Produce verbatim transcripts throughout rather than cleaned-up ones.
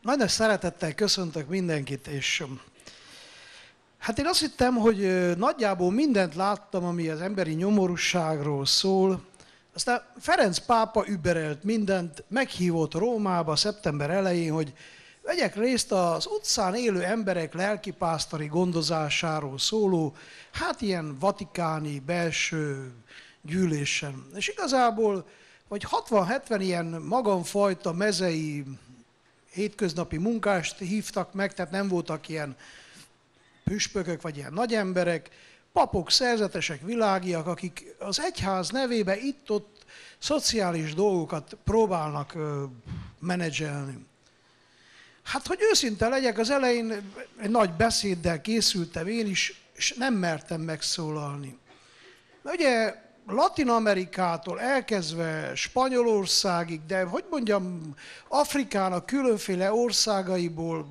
Nagy-nagy szeretettel köszöntök mindenkit, és hát én azt hittem, hogy nagyjából mindent láttam, ami az emberi nyomorúságról szól. Aztán Ferenc pápa überelt mindent, meghívott Rómába szeptember elején, hogy vegyek részt az utcán élő emberek lelkipásztori gondozásáról szóló, hát ilyen vatikáni belső gyűlésen. És igazából, vagy hatvan-hetven ilyen magamfajta mezei hétköznapi munkást hívtak meg, tehát nem voltak ilyen püspökök, vagy ilyen nagy emberek, papok, szerzetesek, világiak, akik az egyház nevébe itt-ott szociális dolgokat próbálnak ö, menedzselni. Hát, hogy őszinte legyek, az elején egy nagy beszéddel készültem én is, és nem mertem megszólalni. Mert ugye Latin-Amerikától elkezdve Spanyolországig, de hogy mondjam, Afrikának különféle országaiból,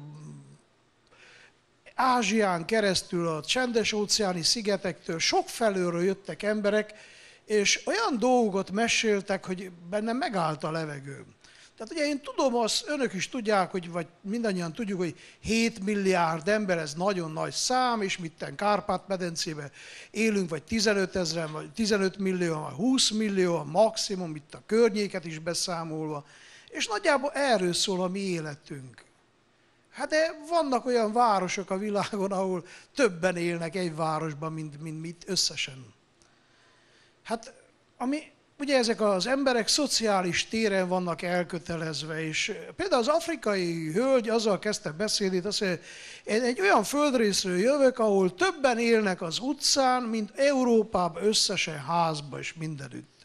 Ázsián keresztül a csendes-óceáni szigetektől sok felőről jöttek emberek, és olyan dolgokat meséltek, hogy bennem megállt a levegő. Tehát ugye én tudom, azt önök is tudják, hogy, vagy mindannyian tudjuk, hogy hét milliárd ember, ez nagyon nagy szám, és mitten Kárpát-medencében élünk, vagy tizenöt ezren, vagy tizenöt millió, vagy húsz millió, maximum, itt a környéket is beszámolva. És nagyjából erről szól a mi életünk. Hát de vannak olyan városok a világon, ahol többen élnek egy városban, mint, mint mit összesen. Hát ami... Ugye ezek az emberek szociális téren vannak elkötelezve, és például az afrikai hölgy azzal kezdte beszédét, azt mondja, én egy olyan földrészről jövök, ahol többen élnek az utcán, mint Európában összesen házba és mindenütt.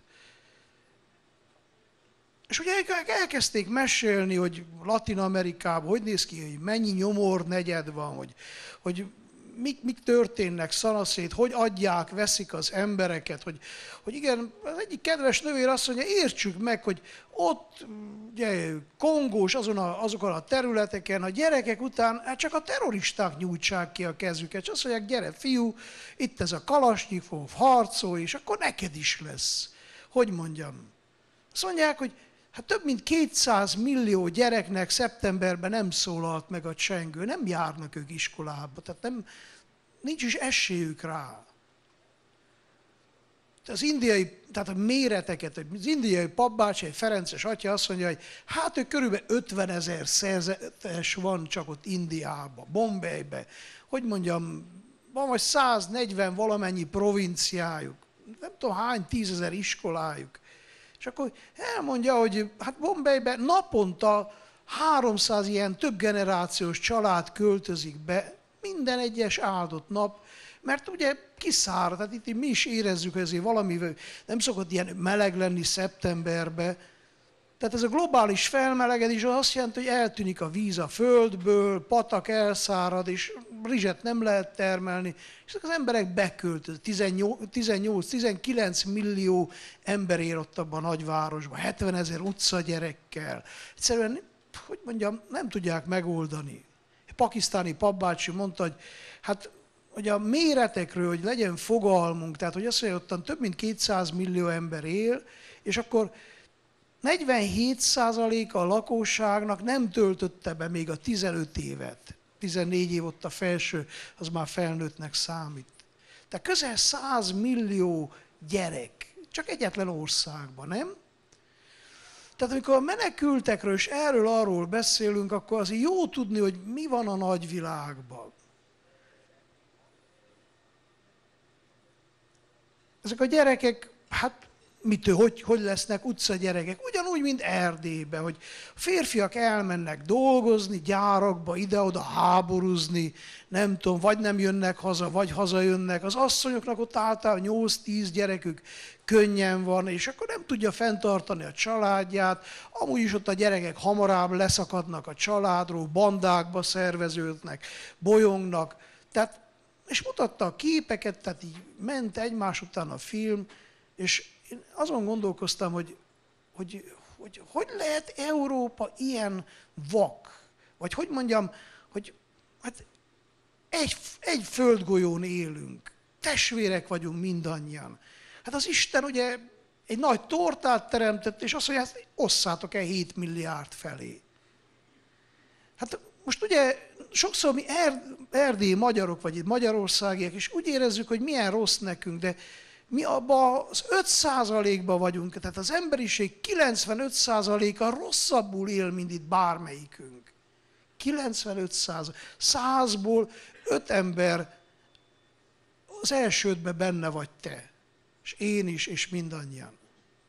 És ugye elkezdték mesélni, hogy Latin-Amerikában hogy néz ki, hogy mennyi nyomor negyed van, hogy, hogy Mik, mik történnek szanaszét, hogy adják, veszik az embereket, hogy, hogy igen, az egyik kedves nővér azt mondja, értsük meg, hogy ott ugye, Kongós azon a, azokon a területeken a gyerekek után hát csak a terroristák nyújtsák ki a kezüket, és azt mondják, gyere fiú, itt ez a Kalasnyikov, harcolj, és akkor neked is lesz. Hogy mondjam? Azt mondják, hogy hát több mint kétszáz millió gyereknek szeptemberben nem szólalt meg a csengő, nem járnak ők iskolába, tehát nem, nincs is esélyük rá. Az indiai, tehát a méreteket, az indiai papbácsi, egy ferences atya azt mondja, hogy hát ő körülbelül ötvenezer szerzetes van csak ott Indiában, Bombaybe, hogy mondjam, van vagy száznegyven valamennyi provinciájuk, nem tudom hány tízezer iskolájuk. És akkor elmondja, hogy hát Bombayben naponta háromszáz ilyen több generációs család költözik be minden egyes áldott nap, mert ugye kiszárad, tehát itt mi is érezzük, hogy azért valami nem szokott ilyen meleg lenni szeptemberben. Tehát ez a globális felmelegedés azt jelenti, hogy eltűnik a víz a földből, patak elszárad, és rizset nem lehet termelni, és az emberek beköltöznek. tizennyolc-tizenkilenc millió ember él ott abban a nagyvárosban, hetvenezer utcagyerekkel. Egyszerűen, hogy mondjam, nem tudják megoldani. Egy pakisztáni papbácsi mondta, hogy hát, hogy a méretekről, hogy legyen fogalmunk, tehát hogy azt mondja, hogy ottan több mint kétszáz millió ember él, és akkor negyvenhét százaléka a lakosságnak nem töltötte be még a tizenöt évet. tizennégy év ott a felső, az már felnőttnek számít. Tehát közel száz millió gyerek, csak egyetlen országban, nem? Tehát amikor a menekültekről és erről-arról beszélünk, akkor azért jó tudni, hogy mi van a nagyvilágban. Ezek a gyerekek, hát mitől, hogy, hogy lesznek utcagyerekek? Ugyanúgy, mint Erdélyben, hogy férfiak elmennek dolgozni, gyárakba, ide-oda háborúzni, nem tudom, vagy nem jönnek haza, vagy hazajönnek. Az asszonyoknak ott általában nyolc-tíz gyerekük könnyen van, és akkor nem tudja fenntartani a családját. Amúgy is ott a gyerekek hamarabb leszakadnak a családról, bandákba szerveződnek, bolyongnak. Tehát, és mutatta a képeket, tehát így ment egymás után a film, és én azon gondolkoztam, hogy hogy, hogy hogy lehet Európa ilyen vak, vagy hogy mondjam, hogy hát egy, egy földgolyón élünk, testvérek vagyunk mindannyian. Hát az Isten ugye egy nagy tortát teremtett, és azt mondja, hogy osszátok el hét milliárd felé. Hát most ugye sokszor mi erdélyi magyarok, vagy itt magyarországiak, és úgy érezzük, hogy milyen rossz nekünk, de mi abban az öt százalékban vagyunk, tehát az emberiség kilencvenöt százaléka rosszabbul él, mint itt bármelyikünk. kilencvenöt százalék. Százból öt ember az első ötben benne vagy te, és én is, és mindannyian.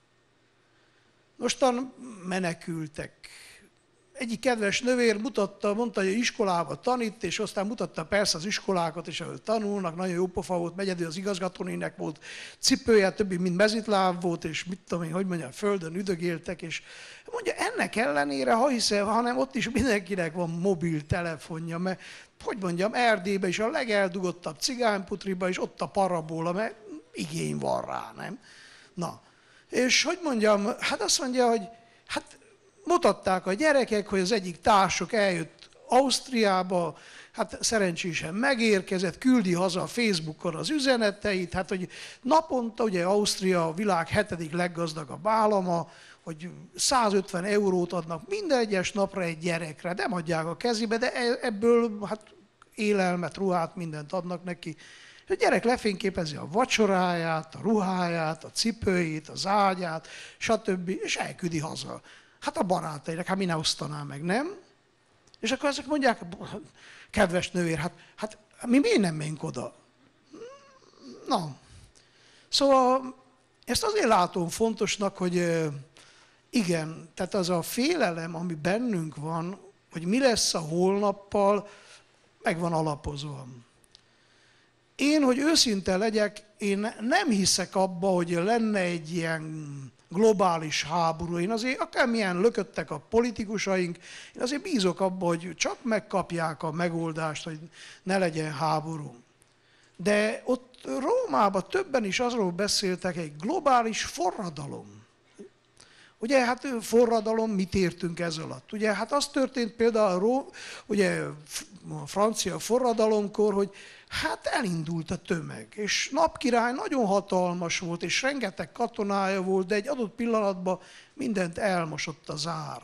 Mostan menekültek. Egyik kedves nővér mutatta, mondta, hogy iskolába tanít, és aztán mutatta persze az iskolákat, és ahol tanulnak, nagyon jó pofa volt, megyedül az igazgatónének volt cipője, többi mind mezitláb volt, és mit tudom én, hogy mondjam, földön üdögéltek, és mondja, ennek ellenére, ha hiszem, hanem ott is mindenkinek van mobiltelefonja, mert hogy mondjam, Erdélyben is a legeldugottabb cigányputriba, és ott a parabola, mert igény van rá, nem? Na, és hogy mondjam, hát azt mondja, hogy hát mutatták a gyerekek, hogy az egyik társuk eljött Ausztriába, hát szerencsésen megérkezett, küldi haza a Facebookon az üzeneteit, hát hogy naponta, ugye Ausztria a világ hetedik leggazdagabb állama, hogy százötven eurót adnak minden egyes napra egy gyerekre, nem adják a kezébe, de ebből hát élelmet, ruhát, mindent adnak neki. A gyerek lefényképezi a vacsoráját, a ruháját, a cipőjét, az ágyát, stb. És elküldi haza. Hát a barátainak, hát mi ne osztaná meg, nem? És akkor ezek mondják, kedves nővér, hát, hát mi miért nem menjünk oda? Na, szóval ezt azért látom fontosnak, hogy igen, tehát az a félelem, ami bennünk van, hogy mi lesz a holnappal, meg van alapozva. Én, hogy őszinte legyek, én nem hiszek abba, hogy lenne egy ilyen globális háború. Én azért akármilyen lököttek a politikusaink, én azért bízok abba, hogy csak megkapják a megoldást, hogy ne legyen háború. De ott Rómában többen is azról beszéltek, egy globális forradalom. Ugye, hát forradalom, mit értünk ez alatt? Ugye, hát az történt például ugye, a francia forradalomkor, hogy hát elindult a tömeg, és Napkirály nagyon hatalmas volt, és rengeteg katonája volt, de egy adott pillanatban mindent elmosott az ár.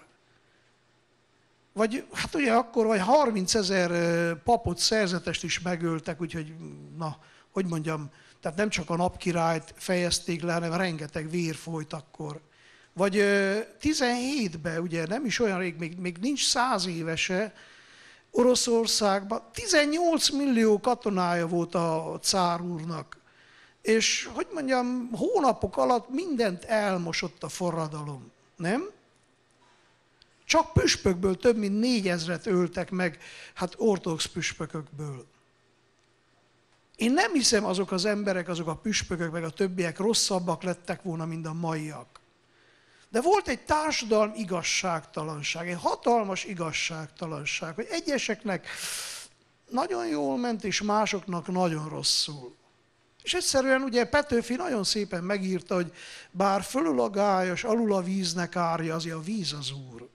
Vagy hát ugye akkor vagy harmincezer papot, szerzetest is megöltek, úgyhogy, na, hogy mondjam, tehát nem csak a Napkirályt fejezték le, hanem rengeteg vér folyt akkor. Vagy tizenhétben, ugye nem is olyan rég, még, még nincs száz évese, Oroszországban tizennyolc millió katonája volt a cár úrnak. És hogy mondjam, hónapok alatt mindent elmosott a forradalom, nem? Csak püspökből több mint négyezret öltek meg, hát ortodox püspökökből. Én nem hiszem, azok az emberek, azok a püspökök, meg a többiek rosszabbak lettek volna, mint a maiak. De volt egy társadalmi igazságtalanság, egy hatalmas igazságtalanság, hogy egyeseknek nagyon jól ment, és másoknak nagyon rosszul. És egyszerűen ugye Petőfi nagyon szépen megírta, hogy bár fölül a gályos, alul a víznek árja, azért a víz az Úr.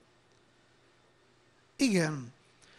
Igen.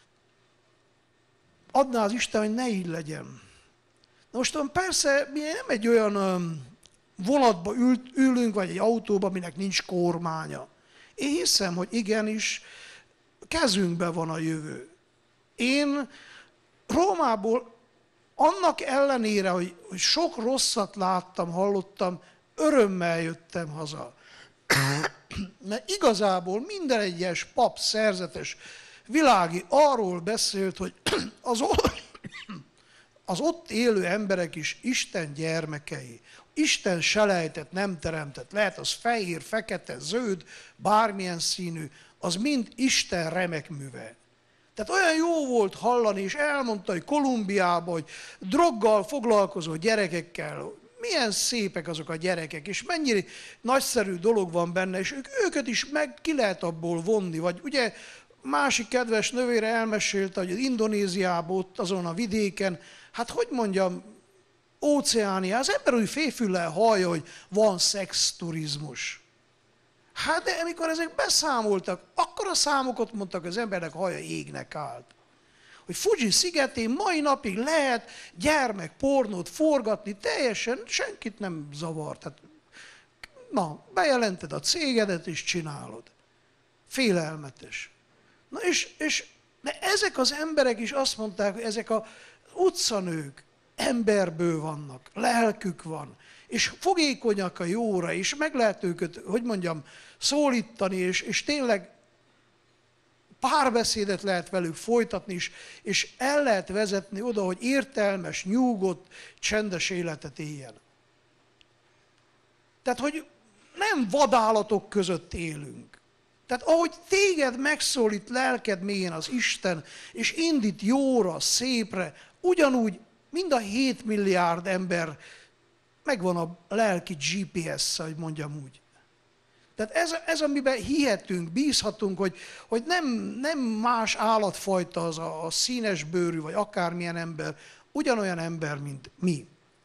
Adná az Isten, hogy ne így legyen. Na most persze mi nem egy olyan vonatba ül, ülünk, vagy egy autóba, aminek nincs kormánya. Én hiszem, hogy igenis kezünkben van a jövő. Én Rómából annak ellenére, hogy, hogy sok rosszat láttam, hallottam, örömmel jöttem haza. Mert igazából minden egyes pap, szerzetes, világi arról beszélt, hogy az, az ott élő emberek is Isten gyermekei. Isten selejtet nem teremtett, lehet az fehér, fekete, zöld, bármilyen színű, az mind Isten remek műve. Tehát olyan jó volt hallani, és elmondta, hogy Kolumbiában, hogy droggal foglalkozó gyerekekkel, milyen szépek azok a gyerekek, és mennyire nagyszerű dolog van benne, és ők, őket is meg ki lehet abból vonni. Vagy ugye másik kedves nővére elmesélte, hogy az Indonéziában, ott azon a vidéken, hát hogy mondjam, Óceánia, az ember úgy félfüllel hallja, hogy van szexturizmus. Hát de amikor ezek beszámoltak, akkor a számokat mondtak, az embernek haja égnek állt. Hogy Fuji szigetén mai napig lehet gyermekpornót forgatni, teljesen senkit nem zavar. Tehát, na, bejelented a cégedet és csinálod. Félelmetes. Na és, és De ezek az emberek is azt mondták, hogy ezek az utcanők emberből vannak, lelkük van, és fogékonyak a jóra, és meg lehet őket, hogy mondjam, szólítani, és, és tényleg párbeszédet lehet velük folytatni is, és el lehet vezetni oda, hogy értelmes, nyugodt, csendes életet éljen. Tehát, hogy nem vadállatok között élünk. Tehát ahogy téged megszólít lelked mélyén az Isten, és indít jóra, szépre, ugyanúgy mind a hét milliárd ember megvan a lelki gé pé es-szel, hogy mondjam úgy. Tehát ez, ez amiben hihetünk, bízhatunk, hogy, hogy nem, nem más állatfajta az a, a színes bőrű, vagy akármilyen ember, ugyanolyan ember, mint mi.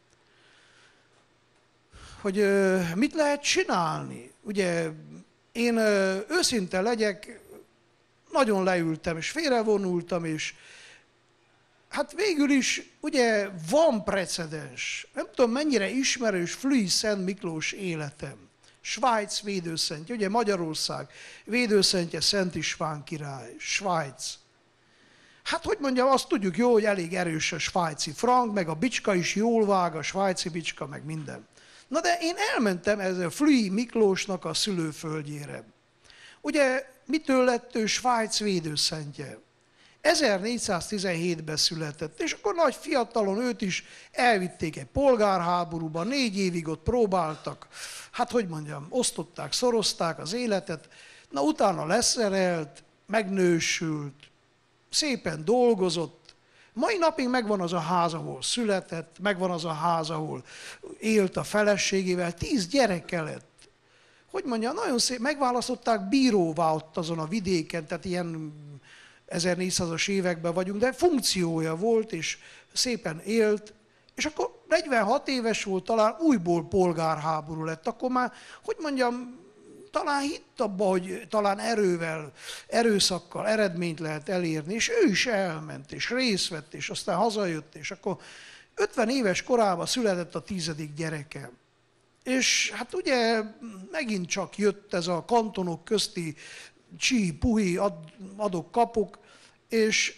Hogy ö, mit lehet csinálni? Ugye én ö, őszinte legyek, nagyon leültem, és félrevonultam, és hát végül is ugye van precedens. Nem tudom, mennyire ismerős Flüy Szent Miklós életem. Svájc védőszentje, ugye Magyarország védőszentje Szent István király, Svájc. Hát hogy mondjam, azt tudjuk jó, hogy elég erős a svájci frank, meg a bicska is jól vág, a svájci bicska, meg minden. Na de én elmentem ezzel Flüy Miklósnak a szülőföldjére. Ugye mitől lett ő Svájc védőszentje? ezernégyszáztizenhétben született, és akkor nagy fiatalon őt is elvitték egy polgárháborúba, négy évig ott próbáltak, hát hogy mondjam, osztották, szorozták az életet, na utána leszerelt, megnősült, szépen dolgozott, mai napig megvan az a ház, ahol született, megvan az a ház, ahol élt a feleségével, tíz gyereke lett. Hogy mondjam, nagyon szép, megválasztották bíróvá ott azon a vidéken, tehát ilyen ezernégyszázas években vagyunk, de funkciója volt, és szépen élt, és akkor negyvenhat éves volt, talán újból polgárháború lett, akkor már, hogy mondjam, talán hitt abba, hogy talán erővel, erőszakkal eredményt lehet elérni, és ő is elment, és részt vett, és aztán hazajött, és akkor ötven éves korában született a tizedik gyereke. És hát ugye megint csak jött ez a kantonok közti csí, puhi, ad, adok, kapok, és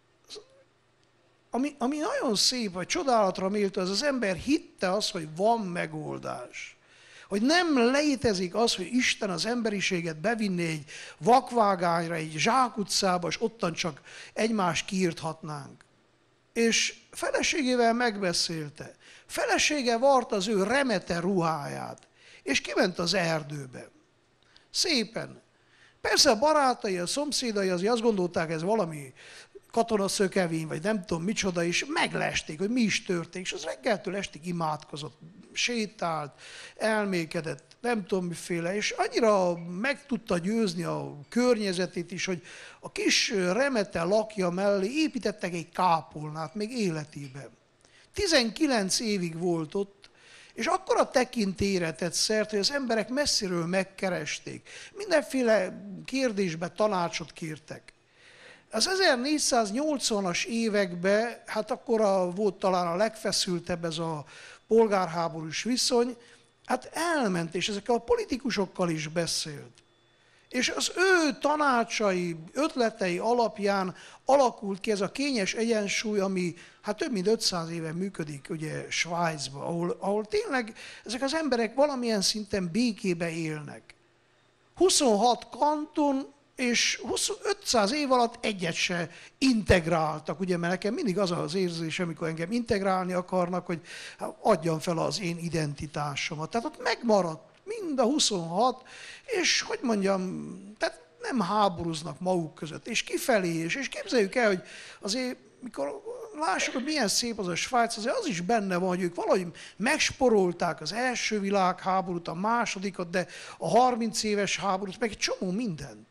ami, ami nagyon szép, vagy csodálatra méltó, az az ember hitte azt, hogy van megoldás. Hogy nem létezik az, hogy Isten az emberiséget bevinné egy vakvágányra, egy zsákutcába, és ottan csak egymást kiirthatnánk. És feleségével megbeszélte. Felesége varta az ő remete ruháját, és kiment az erdőbe. Szépen. Persze a barátai, a szomszédai azért azt gondolták, ez valami katonaszökevény, vagy nem tudom micsoda, és meglesték, hogy mi is történik, és az reggeltől estig imádkozott, sétált, elmékedett, nem tudom miféle, és annyira meg tudta győzni a környezetét is, hogy a kis remete lakja mellé építettek egy kápolnát még életében. tizenkilenc évig volt ott, és akkor a tekintélyre tett szert, hogy az emberek messziről megkeresték. Mindenféle kérdésbe tanácsot kértek. Az ezernégyszáznyolcvanas években, hát akkor a, volt talán a legfeszültebb ez a polgárháborús viszony, hát elment, és ezekkel a politikusokkal is beszélt. És az ő tanácsai, ötletei alapján alakult ki ez a kényes egyensúly, ami hát több mint ötszáz éve működik ugye Svájcban, ahol, ahol tényleg ezek az emberek valamilyen szinten békébe élnek. huszonhat kanton, és ötszáz év alatt egyet se integráltak, ugye, mert nekem mindig az az érzés, amikor engem integrálni akarnak, hogy adjam fel az én identitásomat. Tehát ott megmaradt mind a huszonhat, és hogy mondjam, tehát nem háborúznak maguk között, és kifelé is, és képzeljük el, hogy azért, mikor lássuk, hogy milyen szép az a Svájc, azért az is benne van, hogy ők valahogy megsporolták az első világháborút, a másodikat, de a harminc éves háborút, meg egy csomó mindent.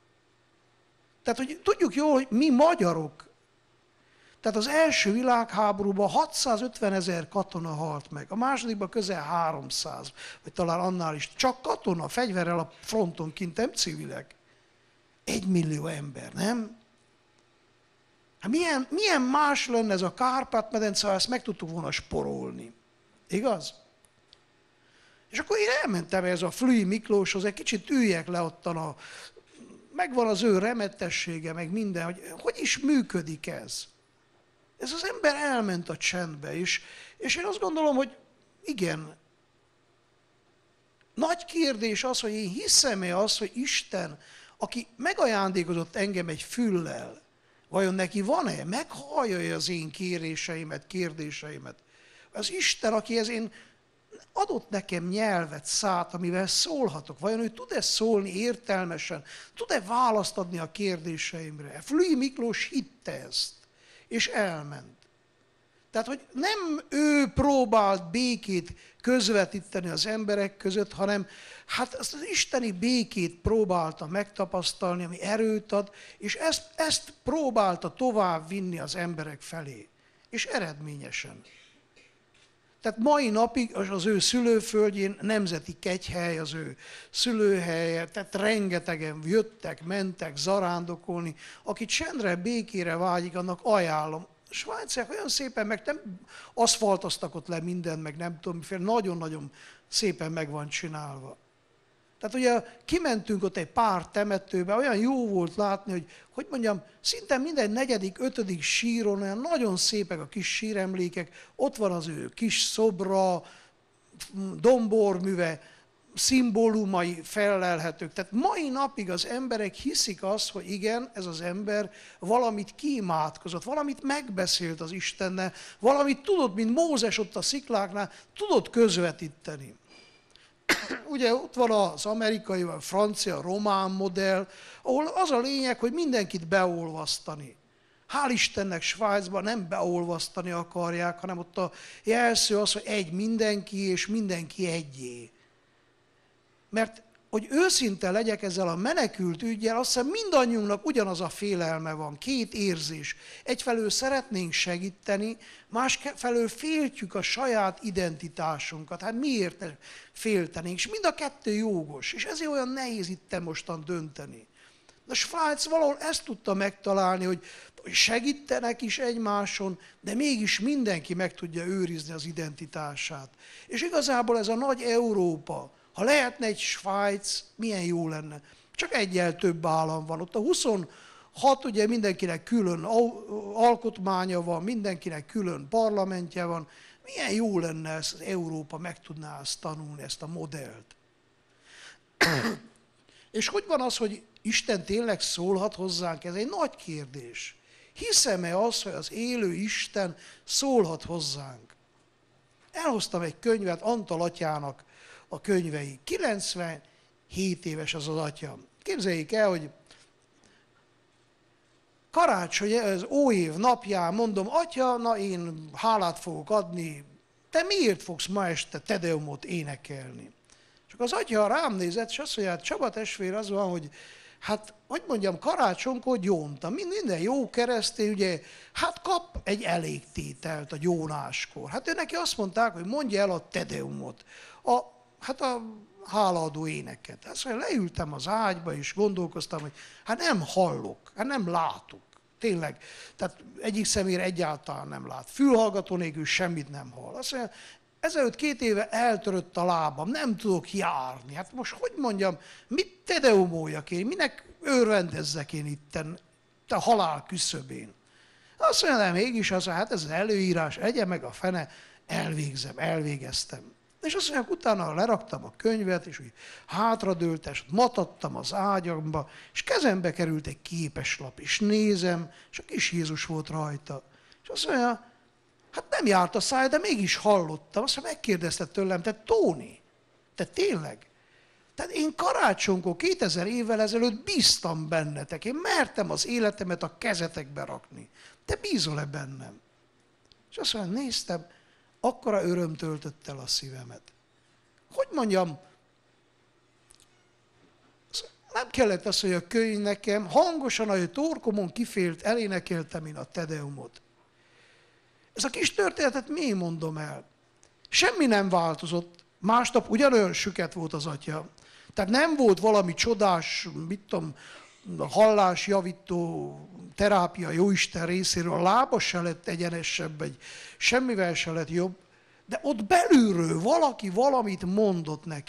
Tehát, hogy tudjuk jól, hogy mi magyarok, tehát az első világháborúban hatszázötven ezer katona halt meg, a másodikban közel háromszáz, vagy talán annál is, csak katona, fegyverrel a fronton kint, nem civilek. Egy millió ember, nem? Hát milyen, milyen más lenne ez a Kárpát-medence, ha ezt meg tudtuk volna sporolni. Igaz? És akkor én elmentem ez a Flüy Miklóshoz, egy kicsit üljek le ottan a megvan az ő remettessége, meg minden, hogy hogy is működik ez. Ez az ember elment a csendbe is, és én azt gondolom, hogy igen, nagy kérdés az, hogy én hiszem-e azt, hogy Isten, aki megajándékozott engem egy füllel, vajon neki van-e, meghallja az én kéréseimet, kérdéseimet? Az Isten, akihez én adott nekem nyelvet, szát, amivel szólhatok. Vajon ő tud-e szólni értelmesen? Tud-e választ adni a kérdéseimre? Flügyi Miklós hitte ezt, és elment. Tehát, hogy nem ő próbált békét közvetíteni az emberek között, hanem hát azt az isteni békét próbálta megtapasztalni, ami erőt ad, és ezt, ezt próbálta tovább vinni az emberek felé. És eredményesen. Tehát mai napig az ő szülőföldjén nemzeti kegyhely az ő szülőhelye, tehát rengetegen jöttek, mentek zarándokolni. Aki csendre, békére vágyik, annak ajánlom. A svájciák olyan szépen, meg nem aszfaltoztak ott le minden, meg nem tudom miféle, nagyon-nagyon szépen meg van csinálva. Tehát ugye kimentünk ott egy pár temetőbe, olyan jó volt látni, hogy, hogy mondjam, szinte minden negyedik, ötödik síron olyan nagyon szépek a kis síremlékek, ott van az ő kis szobra, domborműve, szimbólumai fellelhetők. Tehát mai napig az emberek hiszik azt, hogy igen, ez az ember valamit kiimádkozott, valamit megbeszélt az Istennel, valamit tudott, mint Mózes ott a szikláknál, tudott közvetíteni. Ugye ott van az amerikai, vagy a francia, román modell, ahol az a lényeg, hogy mindenkit beolvasztani. Hál' Istennek Svájcban nem beolvasztani akarják, hanem ott a jelszó az, hogy egy mindenki, és mindenki egyé. Mert hogy őszinte legyek ezzel a menekült üggyel, azt hiszem mindannyiunknak ugyanaz a félelme van, két érzés. Egyfelől szeretnénk segíteni, másfelől féltjük a saját identitásunkat. Hát miért ne féltenénk? És mind a kettő jogos, és ezért olyan nehéz itt mostan dönteni. De Svájc valahol ezt tudta megtalálni, hogy segítenek is egymáson, de mégis mindenki meg tudja őrizni az identitását. És igazából ez a nagy Európa, ha lehetne egy Svájc, milyen jó lenne. Csak egyel több állam van. Ott a huszonhat, ugye mindenkinek külön alkotmánya van, mindenkinek külön parlamentje van. Milyen jó lenne ez az Európa, meg tudná ezt tanulni, ezt a modellt. És hogy van az, hogy Isten tényleg szólhat hozzánk? Ez egy nagy kérdés. Hiszem-e azt, hogy az élő Isten szólhat hozzánk? Elhoztam egy könyvet Antal atyának, a könyvei. kilencvenhét éves az az atya. Képzeljék el, hogy karácsony, az óév napján mondom, atya, na én hálát fogok adni, te miért fogsz ma este Tedeumot énekelni? Csak az atya rám nézett, és azt mondja, hát Csaba testvér, az van, hogy hát, hogy mondjam, karácsonykor gyóntam. Minden jó keresztény, ugye, hát kap egy elégtételt a gyónáskor. Hát ő neki azt mondták, hogy mondja el a Tedeumot. A Hát a hálaadó éneket. Azt mondja, leültem az ágyba, és gondolkoztam, hogy hát nem hallok, hát nem látok. Tényleg. Tehát egyik személyre egyáltalán nem lát. Fülhallgató nélkül semmit nem hall. Azt mondja, ezelőtt két éve eltörött a lábam, nem tudok járni. Hát most hogy mondjam, mit tedeumoljak én, minek örvendezzek én itten a halál küszöbén. Azt mondja, de mégis az, hát ez az előírás, egye meg a fene, elvégzem, elvégeztem. És azt mondják, utána leraktam a könyvet, és úgy hátradőltem, és matadtam az ágyamba, és kezembe került egy képeslap, és nézem, és a kis Jézus volt rajta. És azt mondja, hát nem járt a száj, de mégis hallottam. Azt mondja, megkérdezte tőlem, te Tóni, te tényleg? Tehát én karácsonykor kétezer évvel ezelőtt bíztam bennetek, én mertem az életemet a kezetekbe rakni. Te bízol-e bennem? És azt mondja, néztem, akkora öröm töltött el a szívemet. Hogy mondjam, nem kellett az, hogy a könyv nekem, hangosan, ahogy torkomon kifélt, elénekeltem én a Tedeumot. Ez a kis történetet miért mondom el? Semmi nem változott, másnap ugyanolyan süket volt az atya. Tehát nem volt valami csodás, mit tudom, hallásjavító terápia Jóisten részéről, a lába se lett egyenesebb, egy, semmivel se lett jobb, de ott belülről valaki valamit mondott neki.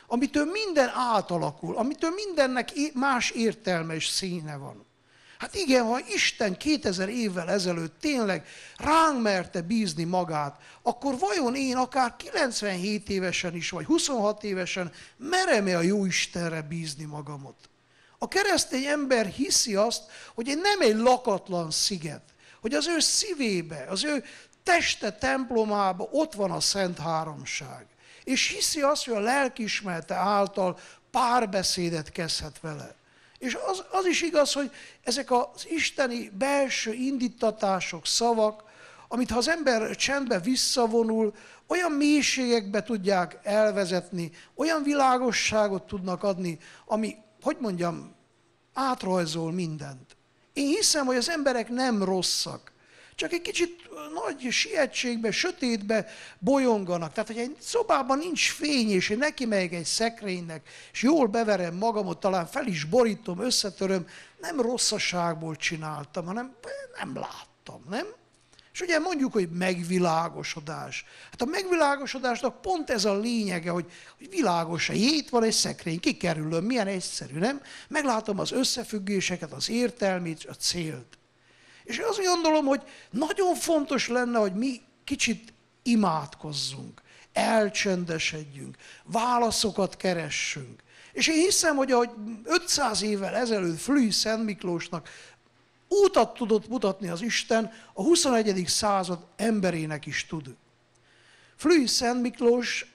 amitől minden átalakul, amitől mindennek más értelme és színe van. Hát igen, ha Isten kétezer évvel ezelőtt tényleg ránk merte bízni magát, akkor vajon én akár kilencvenhét évesen is, vagy huszonhat évesen merem-e a jó Istenre bízni magamot? A keresztény ember hiszi azt, hogy nem egy lakatlan sziget, hogy az ő szívébe, az ő teste templomába ott van a Szent Háromság. És hiszi azt, hogy a lelkiismerete által párbeszédet kezdhet vele. És az, az is igaz, hogy ezek az isteni belső indítatások, szavak, amit ha az ember csendbe visszavonul, olyan mélységekbe tudják elvezetni, olyan világosságot tudnak adni, ami, hogy mondjam, átrajzol mindent. Én hiszem, hogy az emberek nem rosszak, csak egy kicsit nagy sietségbe, sötétbe bolyonganak. Tehát, hogy egy szobában nincs fény, és én neki megyek egy szekrénynek, és jól beverem magamot, talán fel is borítom, összetöröm, nem rosszaságból csináltam, hanem nem láttam, nem? És ugye mondjuk, hogy megvilágosodás. Hát a megvilágosodásnak pont ez a lényege, hogy, hogy világos, itt van egy szekrény, kikerülöm, milyen egyszerű, nem? Meglátom az összefüggéseket, az értelmét, a célt. És azt gondolom, hogy nagyon fontos lenne, hogy mi kicsit imádkozzunk, elcsendesedjünk, válaszokat keressünk. És én hiszem, hogy ahogy ötszáz évvel ezelőtt Flügyi Szent Miklósnak útat tudott mutatni az Isten, a huszonegyedik század emberének is tud. Flügyi Szent Miklós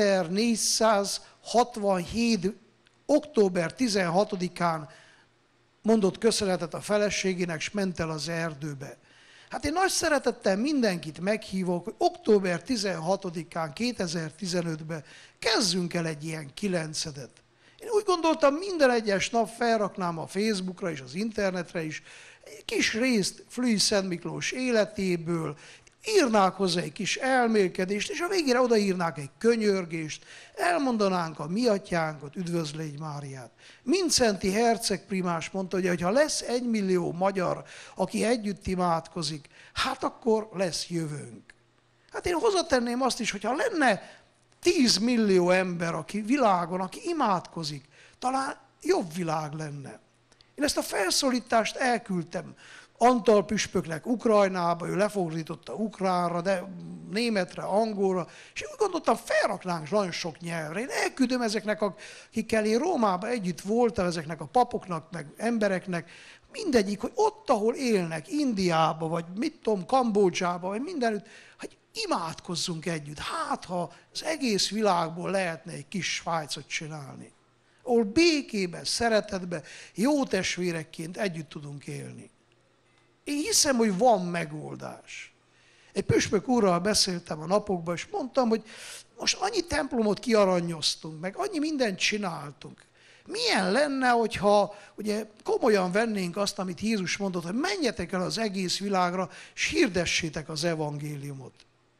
ezernégyszázhatvanhét. október tizenhatodikán mondott köszönetet a feleségének, és ment el az erdőbe. Hát én nagy szeretettel mindenkit meghívok, hogy október tizenhatodikán kétezer-tizenötben kezdjünk el egy ilyen kilencedet. Én úgy gondoltam, minden egyes nap felraknám a Facebookra és az internetre is egy kis részt Flügyi Szent Miklós életéből, írnák hozzá egy kis elmélkedést, és a végére odaírnák egy könyörgést, elmondanánk a mi atyánkat, üdvözlégy Máriát. Mindszenty herceg primás mondta, hogy ha lesz egymillió magyar, aki együtt imádkozik, hát akkor lesz jövőnk. Hát én hozzátenném azt is, hogyha lenne tíz millió ember, aki világon, aki imádkozik, talán jobb világ lenne. Én ezt a felszólítást elküldtem Antal püspöknek Ukrajnába, ő lefordította ukránra, de németre, angolra, és úgy gondoltam, felraknánk nagyon sok nyelvre. Én elküldöm ezeknek, akikkel én Rómában együtt voltam, ezeknek a papoknak, meg embereknek, mindegyik, hogy ott, ahol élnek, Indiába, vagy mit tudom, Kambodzsába, vagy mindenütt, hogy imádkozzunk együtt. Hát, ha az egész világból lehetne egy kis Svájcot csinálni, ahol békében, szeretetben, jó testvérekként együtt tudunk élni. Én hiszem, hogy van megoldás. Egy püspök úrral beszéltem a napokban, és mondtam, hogy most annyi templomot kiaranyoztunk, meg annyi mindent csináltunk. Milyen lenne, hogyha ugye, komolyan vennénk azt, amit Jézus mondott, hogy menjetek el az egész világra, és hirdessétek az evangéliumot.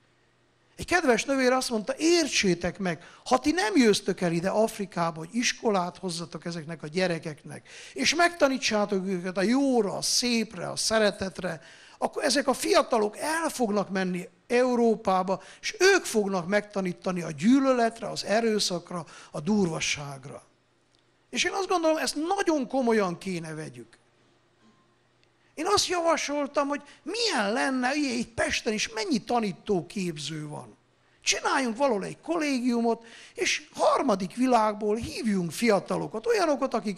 Egy kedves nővér azt mondta, értsétek meg, ha ti nem jöztök el ide Afrikába, hogy iskolát hozzatok ezeknek a gyerekeknek, és megtanítsátok őket a jóra, a szépre, a szeretetre, akkor ezek a fiatalok el fognak menni Európába, és ők fognak megtanítani a gyűlöletre, az erőszakra, a durvasságra. És én azt gondolom, ezt nagyon komolyan kéne vegyük. Én azt javasoltam, hogy milyen lenne, itt Pesten is mennyi tanítóképző van. Csináljunk valahol egy kollégiumot, és harmadik világból hívjunk fiatalokat, olyanokat, akik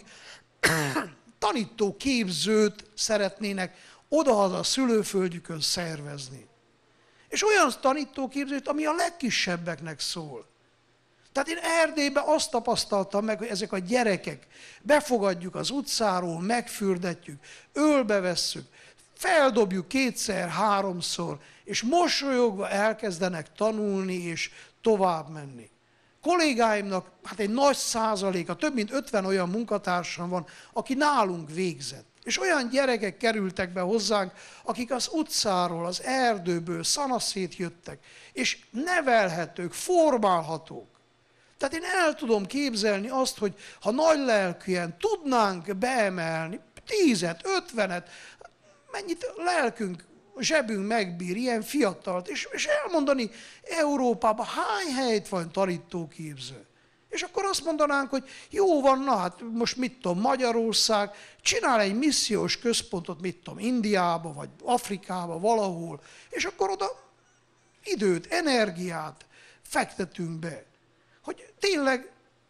tanítóképzőt szeretnének odahaza a szülőföldjükön szervezni. És olyan tanítóképzőt, ami a legkisebbeknek szól. Tehát én Erdélyben azt tapasztaltam meg, hogy ezek a gyerekek befogadjuk az utcáról, megfürdetjük, ölbe vesszük, feldobjuk kétszer, háromszor, és mosolyogva elkezdenek tanulni és tovább menni. Kollégáimnak hát egy nagy százaléka, több mint ötven olyan munkatársam van, aki nálunk végzett. És olyan gyerekek kerültek be hozzánk, akik az utcáról, az erdőből, szanaszét jöttek, és nevelhetők, formálhatók. Tehát én el tudom képzelni azt, hogy ha nagy lelkűen tudnánk beemelni tízet, ötvenet, mennyit lelkünk, zsebünk megbír, ilyen fiatalt, és, és elmondani Európában hány helyt van tanítóképző. És akkor azt mondanánk, hogy jó van, na hát most mit tudom, Magyarország csinál egy missziós központot, mit tudom, Indiába, vagy Afrikába, valahol, és akkor oda időt, energiát fektetünk be, hogy tényleg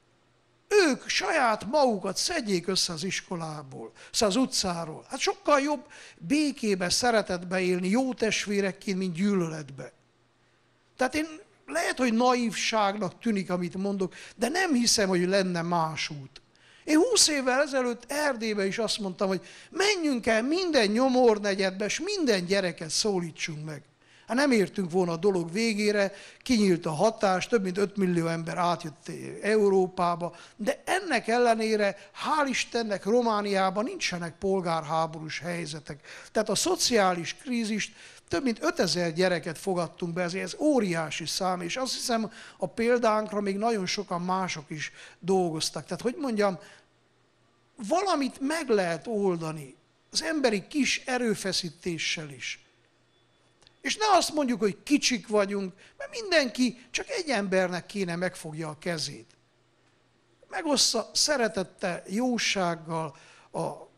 ők saját magukat szedjék össze az iskolából, szóval az utcáról. Hát sokkal jobb békébe, szeretetbe élni, jó testvérekként, mint gyűlöletbe. Tehát én lehet, hogy naívságnak tűnik, amit mondok, de nem hiszem, hogy lenne más út. Én húsz évvel ezelőtt Erdélyben is azt mondtam, hogy menjünk el minden nyomornegyedbe, és minden gyereket szólítsunk meg. Hát nem értünk volna a dolog végére, kinyílt a hatás, több mint öt millió ember átjött Európába, de ennek ellenére, hál' Istennek, Romániában nincsenek polgárháborús helyzetek. Tehát a szociális krízist több mint ötezer gyereket fogadtunk be, ezért ez óriási szám, és azt hiszem, a példánkra még nagyon sokan mások is dolgoztak. Tehát, hogy mondjam, valamit meg lehet oldani az emberi kis erőfeszítéssel is. És ne azt mondjuk, hogy kicsik vagyunk, mert mindenki csak egy embernek kéne megfogja a kezét. Megossza szeretettel, jósággal a,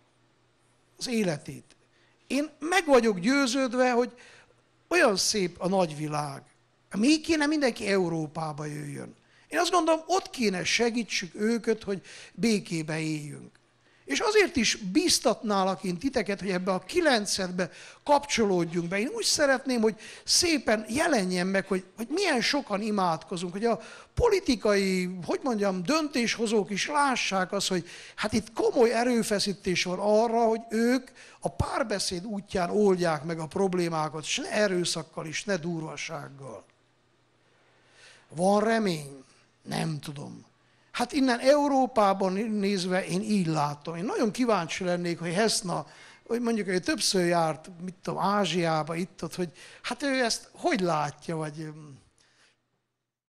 az életét. Én meg vagyok győződve, hogy olyan szép a nagyvilág. Még kéne mindenki Európába jöjjön. Én azt gondolom, ott kéne segítsük őket, hogy békébe éljünk. És azért is bíztatnálak én titeket, hogy ebbe a kilencedbe kapcsolódjunk be. Én úgy szeretném, hogy szépen jelenjen meg, hogy, hogy milyen sokan imádkozunk, hogy a politikai, hogy mondjam, döntéshozók is lássák azt, hogy hát itt komoly erőfeszítés van arra, hogy ők a párbeszéd útján oldják meg a problémákat, és ne erőszakkal és ne durvasággal. Van remény? Nem tudom. Hát innen Európában nézve én így látom. Én nagyon kíváncsi lennék, hogy Heszna, hogy mondjuk, hogy többször járt, mit tudom, Ázsiába, itt-ott, hogy hát ő ezt hogy látja, vagy